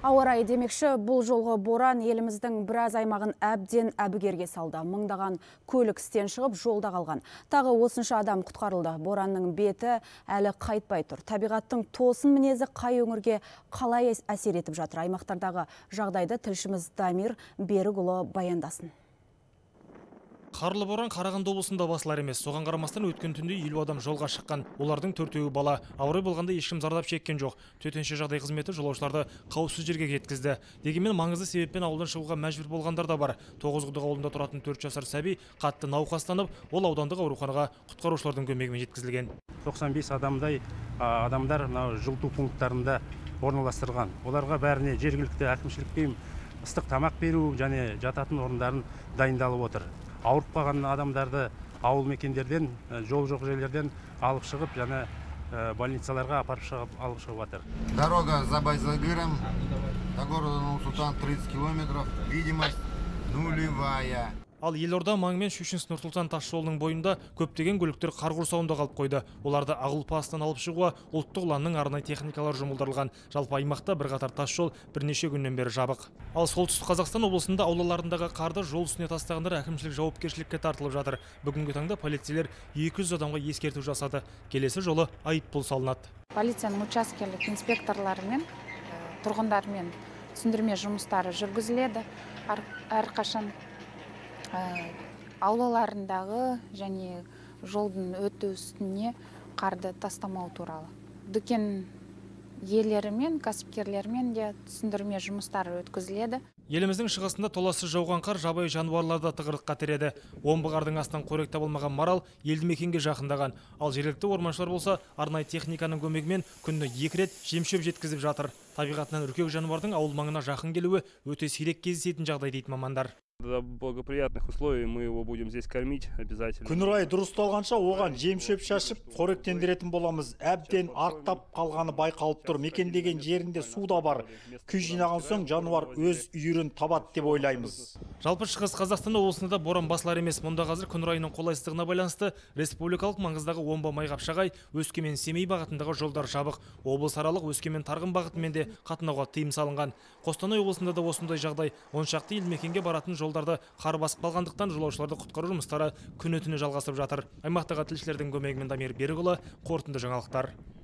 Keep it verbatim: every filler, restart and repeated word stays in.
Ауа райы демекші, бұл жолғы боран еліміздің біраз аймағын әбден әбігерге салды. Мыңдаған көлік істен шығып жолда қалған. Тағы осынша адам құтқарылды. Боранның беті әлі қайтпай тұр. Табиғаттың тосын мінезі қай өңірге қалай әсер етіп жатыр? Аймақтардағы жағдайды тілшіміз Дамир Берікұлы баяндасын. Қарлы боран Қарағанды облысында басылар емес. Соған қарамастан өткен түнде елу адам жолға шыққан. Олардың төртеуі бала. Ауыр болғанда ешкім зардап шеккен жоқ. Төтенше жағдай қызметі жолаушыларды қауіпсіз жерге жеткізді. Дегенмен маңызды себеппен ауылдан шығуға мәжбүр болғандар да бар. Тоғызқұдық ауылында тұратын төрт жасар сәби қатты науқастанып, ол аудандық ауруханаға құтқарушылардың көмегімен жеткізілген. тоқсан бес адамдай адамдар жылыту пункттарында орналастырылған. Оларға бәріне жергілікті әкімшілікпен ыстық тамақ беру және жататын орындарын дайындалып отыр. Ауырып қалған адамдарды ауыл мекендерден, жол жоқ жерлерден алып шығып, және больницаларға апарып шығып алып шығып жатыр. Дорога за Байзагыром до города Нур-Султан тридцать километров, видимость нулевая. Ал елорда маңымен Щучинск Нұр-Сұлтан тас жолының бойында көптеген көліктер қар құрсауында қалып қойды. Оларды Ағылпастан алып шығуға ұлттық ұланның арнайы техникалар жұмылдырылған. Жалпы аймақта бірқатар тас жол бірнеше күннен бері жабық. Ал солтүстік Қазақстан облысында аулаларындағы қарды жол үстіне тастағандар әкімшілік жауапкершілікке тартылып жатыр. Бүгінгі таңда полицейлер екі жүз адамға ескерту жасады. Келесі жолы айыппұл салынады. Полицияның учаскелік инспекторларымен, тұрғындармен түсіндірме жұмыстары жүргізіледі. Әрқашан аулаларындағы және жолдың өту үстіне қарды тастамау туралы. Дүкен иелерімен, кәсіпкерлермен де түсіндірме жұмыстары өткізіледі. Еліміздің шығысында толассыз жауған қар жабайы жануарларды тығырыққа тіреді. Омбы қардың астынан қорек табылмаған марал елді мекенге жақындаған. Ал жергілікті орманшылар болса арнайы техниканың көмегімен күніне екі рет жем-шөп жеткізіп жатыр. Табиғатынан үркек жануардың ауыл маңына жақын келуі өте сирек кездесетін жағдай дейді мамандар. До благоприятных условий мы его будем здесь кормить обязательно. Күн райы дұрысталғанша оған жем-шөп шашып, қоректендіретін боламыз. Әбден арықтап қалғаны байқалып тұр. Мекендеген жерінде су да бар. Күй жинаған соң жануар өз үйірін табады деп ойлаймыз. Жалпы шығыс Қазақстан облысында боран басылар емес. Мұнда қазір күн райының қолайсыздығына байланысты республикалық маңыздағы Омбы Майқапшағай, Өскемен Семей бағытындағы жолдар жабық. Облыс аралық Өскемен Тарғын бағытымен де қатынауға тыйым салынған. Қостанай облысында да осындай жағдай. он шақты елді мекенге баратын жолдарды қар басып қалғандықтан жолаушыларды құтқару жұмыстары күні түні жалғасып жатыр. Аймақтағы тілшілердің көмегімен Дамир Берікұлы, қорытынды жаңалықтар.